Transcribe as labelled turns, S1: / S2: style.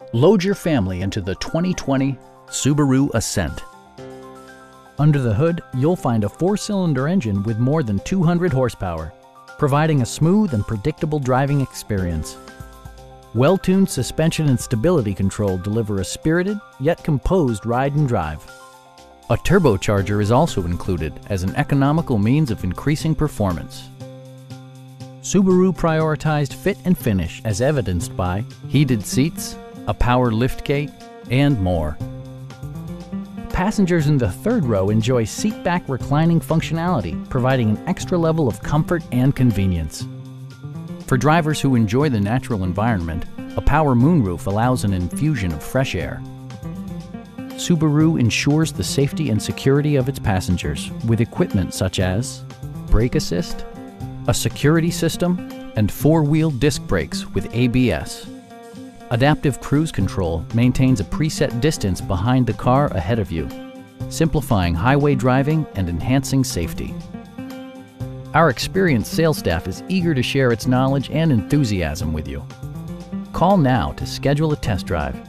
S1: Load your family into the 2020 Subaru Ascent. Under the hood, you'll find a 4-cylinder engine with more than 200 horsepower, providing a smooth and predictable driving experience. Well-tuned suspension and stability control deliver a spirited, yet composed ride and drive. A turbocharger is also included as an economical means of increasing performance. Subaru prioritized fit and finish as evidenced by heated seats, a power liftgate, and more. Passengers in the third row enjoy seat-back reclining functionality, providing an extra level of comfort and convenience. For drivers who enjoy the natural environment, a power moonroof allows an infusion of fresh air. Subaru ensures the safety and security of its passengers with equipment such as brake assist, a security system, and 4-wheel disc brakes with ABS. Adaptive Cruise Control maintains a preset distance behind the car ahead of you, simplifying highway driving and enhancing safety. Our experienced sales staff is eager to share its knowledge and enthusiasm with you. Call now to schedule a test drive